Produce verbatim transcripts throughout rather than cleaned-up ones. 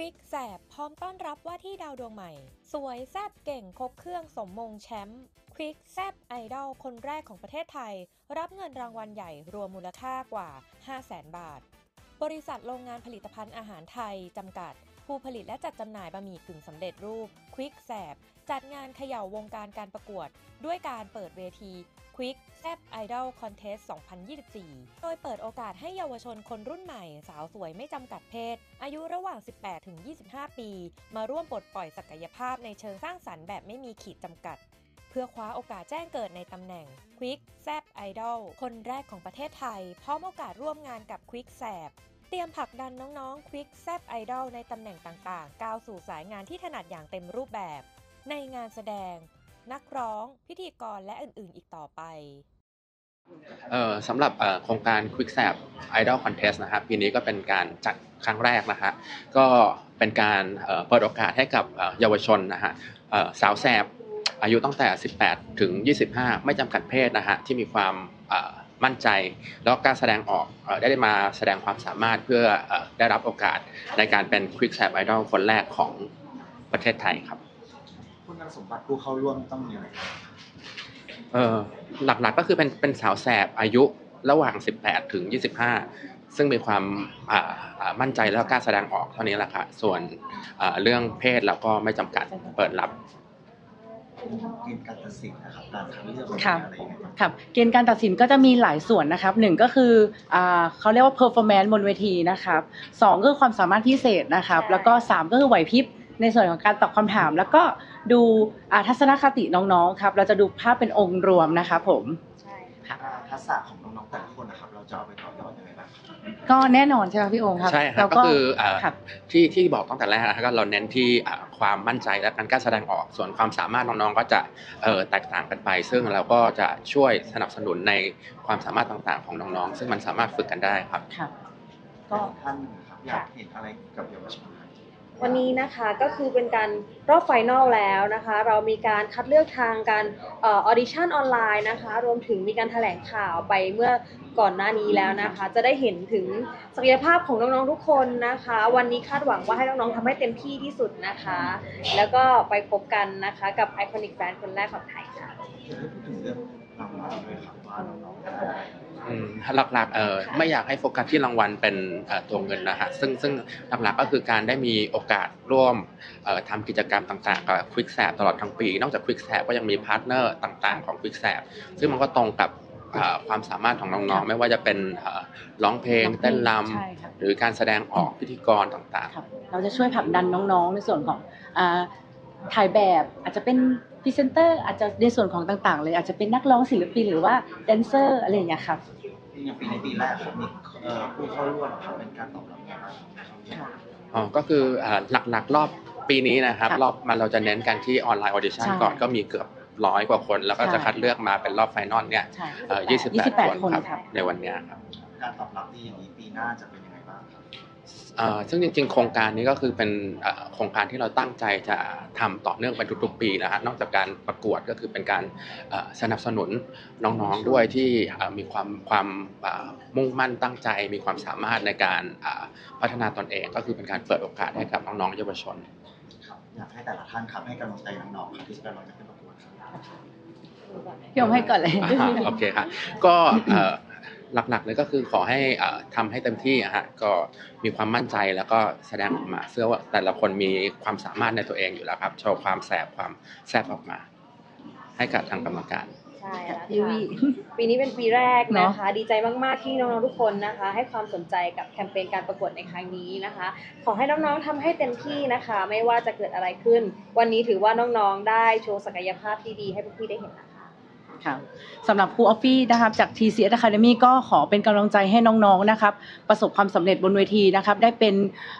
วิกแสบพร้อมต้อนรับว่าที่ดาวดวงใหม่สวยแซบเก่งครบเครื่องสมมงแชมป์ควิกแซบไอดอลคนแรกของประเทศไทยรับเงินรางวัลใหญ่รวมมูลค่ากว่า ห้าแสน บาทบริษัทโรงงานผลิตภัณฑ์อาหารไทยจำกัดผู้ผลิตและจัดจำหน่ายบะหมี่กึ่งสำเร็จรูปควิกแสบจัดงานเขย่าวงการการประกวดด้วยการเปิดเวทีควิกแซบไอดอลคอนเทสต์ สองพันยี่สิบสี่ โดยเปิดโอกาสให้เยาวชนคนรุ่นใหม่สาวสวยไม่จำกัดเพศอายุระหว่าง สิบแปดถึงยี่สิบห้า ปีมาร่วมปลดปล่อยศักยภาพในเชิงสร้างสรรค์แบบไม่มีขีดจำกัดเพื่อคว้าโอกาสแจ้งเกิดในตำแหน่งควิกแซบไอดอลคนแรกของประเทศไทยพร้อมโอกาสร่วมงานกับควิกแซบเตรียมผลักดันน้องๆควิกแซบไอดอลในตำแหน่งต่างๆก้าวสู่สายงานที่ถนัดอย่างเต็มรูปแบบในงานแสดงนักร้องพิธีกรและอื่นๆอีกต่อไปเอ่อสำหรับเอ่อโครงการ QuickSap Idol Contest นะครับปีนี้ก็เป็นการจัดครั้งแรกนะฮะก็เป็นการเอ่อเปิดโอกาสให้กับเอ่อเยาวชนนะฮะเอ่อสาวแสบอายุตั้งแต่สิบแปดถึงยี่สิบห้าไม่จำกัดเพศนะฮะที่มีความเอ่อมั่นใจแล้วกล้าแสดงออกเอ่อได้มาแสดงความสามารถเพื่อเอ่อได้รับโอกาสในการเป็น QuickSap Idol คนแรกของประเทศไทยครับคุณสมบัติผู้เข้าร่วมต้องมีอะไรเอ่อหลักๆก็คือเป็นเป็นสาวแสบอายุระหว่างสิบแปดถึงยี่สิบห้าซึ่งมีความอ่ามั่นใจแล้วกล้าแสดงออกเท่านี้แหละค่ะส่วนเรื่องเพศเราก็ไม่จำกัดเปิดรับเกณฑ์การตัดสินนะครับการคัดเลือกอะไรอย่างเงี้ยครับเกณฑ์การตัดสินก็จะมีหลายส่วนนะครับหนึ่งก็คืออ่าเขาเรียกว่า performance บนเวทีนะครับสองก็คือความสามารถพิเศษนะครับแล้วก็สามก็คือไหวพริบในส่วนของการตอบคำถามแล้วก็ดูทัศนคติน้องๆครับเราจะดูภาพเป็นองค์รวมนะครับผมใช่ค่ะทักษะของน้องๆแต่ละคนนะครับเราจะเอาไปต่อยอดยังไงบ้างก็แน่นอนใช่ไหมพี่โอมครับใช่ครับก็คือที่ที่บอกตั้งแต่แรกนะครับก็เราเน้นที่ความมั่นใจและการกล้าแสดงออกส่วนความสามารถน้องๆก็จะแตกต่างกันไปซึ่งเราก็จะช่วยสนับสนุนในความสามารถต่างๆของน้องๆซึ่งมันสามารถฝึกกันได้ครับก็ท่านครับอยากเห็นอะไรกับเยาวชนวันนี้นะคะก็คือเป็นการรอบไฟนอลแล้วนะคะเรามีการคัดเลือกทางการออดิชั่นออนไลน์นะคะรวมถึงมีการแถลงข่าวไปเมื่อก่อนหน้านี้แล้วนะคะจะได้เห็นถึงศักยภาพของน้องๆทุกคนนะคะวันนี้คาดหวังว่าให้น้องๆทำให้เต็มที่ที่สุดนะคะแล้วก็ไปพบกันนะคะกับไอคอนิกแบรนด์คนแรกของไทยค่ะพูดถึงเรื่องรางวัลด้วยครับว่าน้องๆหลักๆเอ่อไม่อยากให้โฟกัสที่รางวัลเป็นตัวเงินนะฮะซึ่งซึ่งหลักๆก็คือการได้มีโอกาสร่วมทำกิจกรรมต่างๆกับ QuickSap ตลอดทั้งปีนอกจาก QuickSap ก็ยังมีพาร์ทเนอร์ต่างๆของ QuickSap ซึ่งมันก็ตรงกับความสามารถของน้องๆไม่ว่าจะเป็นร้องเพลงเต้นรำหรือการแสดงออกพิธีกรต่างๆเราจะช่วยผลักดันน้องๆในส่วนของถ่ายแบบอาจจะเป็นพรีเซนเตอร์อาจจะในส่วนของต่างๆเลยอาจจะเป็นนักร้องศิลปินหรือว่าแดนเซอร์อะไรอย่างเงี้ยครับอย่างปีในปีแรกครับมีผู้เข้าร่วมครับเป็นการตอบรับยังไงบ้างอ๋อก็คือหลักๆรอบปีนี้นะครับรอบมันเราจะเน้นกันที่ออนไลน์ออดิชั่นก่อนก็มีเกือบร้อยกว่าคนแล้วก็จะคัดเลือกมาเป็นรอบไฟนอลเนี่ยยี่สิบแปดคนครับในวันนี้ครับการตอบรับดีอย่างนี้ปีหน้าจะเป็นยังไงบ้างครับซึ่งจริงๆโครงการนี้ก็คือเป็นโครงการที่เราตั้งใจจะทำต่อเนื่องไปทุกๆปีนะฮะนอกจากการประกวดก็คือเป็นการสนับสนุนน้องๆด้วยที่มีความความมุ่งมั่นตั้งใจมีความสามารถในการพัฒนาตนเองก็คือเป็นการเปิดโอกาสให้กับน้องๆเยาวชนอยากให้แต่ละท่านครับให้กำลังใจน้องๆที่กำลังจะขึ้นประกวดพี่อมให้ก่อนเลยโอเคครับก็หลักๆเลยก็คือขอให้ทำให้เต็มที่ฮะก็มีความมั่นใจแล้วก็แสดงออกมาเชื่อว่าแต่ละคนมีความสามารถในตัวเองอยู่แล้วครับโชว์ความแสบความแซ่บออกมาให้กับทางกรรมการใช่ค่ะปีนี้เป็นปีแรกนะคะดีใจมากๆที่น้องๆทุกคนนะคะให้ความสนใจกับแคมเปญการประกวดในครั้งนี้นะคะขอให้น้องๆทำให้เต็มที่นะคะไม่ว่าจะเกิดอะไรขึ้นวันนี้ถือว่าน้องๆได้โชว์ศักยภาพที่ดีให้พวกพี่ได้เห็นนะคะสำหรับครูออฟฟี่นะครับจาก ที ซี เอส Academy ก็ขอเป็นกำลังใจให้น้องๆนะครับประสบความสำเร็จบนเวทีนะครับได้เป็น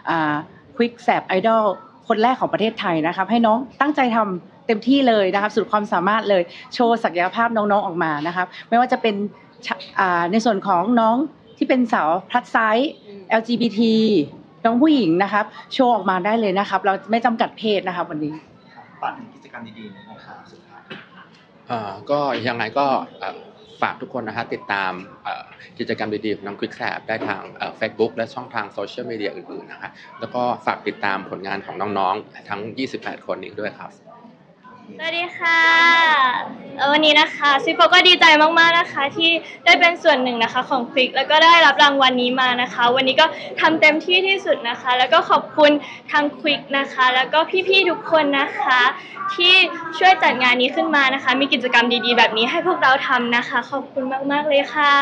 QuickSap Idol คนแรกของประเทศไทยนะครับให้น้องตั้งใจทำเต็มที่เลยนะครับสุดความสามารถเลยโชว์ศักยภาพน้องๆออกมานะครับไม่ว่าจะเป็นในส่วนของน้องที่เป็นสาวพลัสไซส์ แอล จี บี ที น้องผู้หญิงนะครับโชว์ออกมาได้เลยนะครับเราไม่จำกัดเพศนะครับวันนี้ฝากถึงกิจกรรมดีๆนะครับสุดท้ายก็ยังไงก็ฝฝากทุกคนนะฮะติดตามกิจกรรมดีๆของน้อง QuickSap ได้ทาง Facebook และช่องทางโซเชียลมีเดียอื่นๆนะฮะแล้วก็ฝากติดตามผลงานของน้องๆทั้งยี่สิบแปดคนนี้ด้วยครับสวัสดีค่ะวันนี้นะคะซิโฟก็ดีใจมากๆนะคะที่ได้เป็นส่วนหนึ่งนะคะของควิกแล้วก็ได้รับรางวัลนี้มานะคะวันนี้ก็ทำเต็มที่ที่สุดนะคะแล้วก็ขอบคุณทางควิกนะคะแล้วก็พี่ๆทุกคนนะคะที่ช่วยจัดงานนี้ขึ้นมานะคะมีกิจกรรมดีๆแบบนี้ให้พวกเราทำนะคะขอบคุณมากๆเลยค่ะ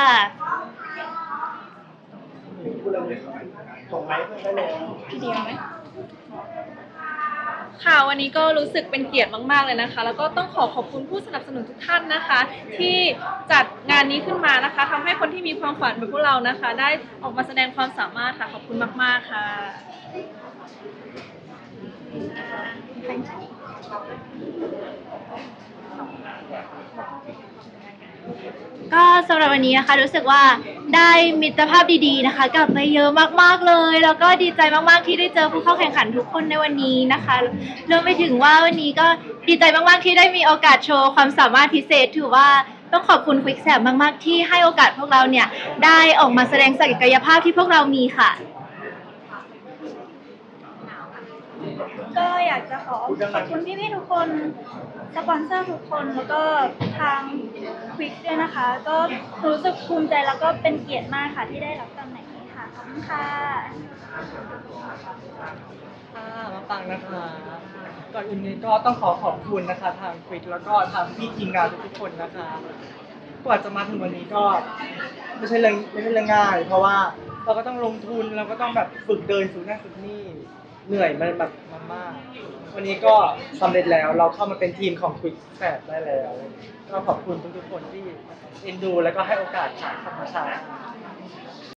พี่เดียวไหมค่ะวันนี้ก็รู้สึกเป็นเกียรติมากๆเลยนะคะแล้วก็ต้องขอขอบคุณผู้สนับสนุนทุกท่านนะคะที่จัดงานนี้ขึ้นมานะคะทำให้คนที่มีความฝันแบบพวกเรานะคะได้ออกมาแสดงความสามารถค่ะขอบคุณมากๆค่ะก็สำหรับวันนี้นะคะรู้สึกว่าได้มิตรภาพดีๆนะคะกลับมาเยอะมากๆเลยแล้วก็ดีใจมากๆที่ได้เจอผู้เข้าแข่งขันทุกคนในวันนี้นะคะรวมไปถึงว่าวันนี้ก็ดีใจมากๆที่ได้มีโอกาสโชว์ความสามารถพิเศษถือว่าต้องขอบคุณ QuickSap มากๆที่ให้โอกาสพวกเราเนี่ยได้ออกมาแสดงศักยภาพที่พวกเรามีค่ะก็อยากจะขอขอบคุณพี่ๆทุกคนสปอนเซอร์ทุกคนแล้วก็ทางควิกด้วยนะคะก็รู้สึกภูมิใจแล้วก็เป็นเกียรติมากค่ะที่ได้รับตำแหน่งนี้ค่ะขอบคุณค่ะค่ะมาฟังนะคะก่อนอื่นนี้ก็ต้องขอขอบคุณนะคะทางควิกแล้วก็ทางพี่ทีมงานทุกๆคนนะคะกว่าจะมาถึงวันนี้ก็ไม่ใช่เรื่องไม่ใช่เรื่องง่ายเพราะว่าเราก็ต้องลงทุนเราก็ต้องแบบฝึกเดินฝึกนั่งฝึกนี่เหนื่อยมันแบบมากๆวันนี้ก็สำเร็จแล้วเราเข้ามาเป็นทีมของ QuickSap ได้แล้วก็ขอบคุณทุกๆคนที่เอ็นดูแล้วก็ให้โอกาสค่ะขอบคุณค่ะ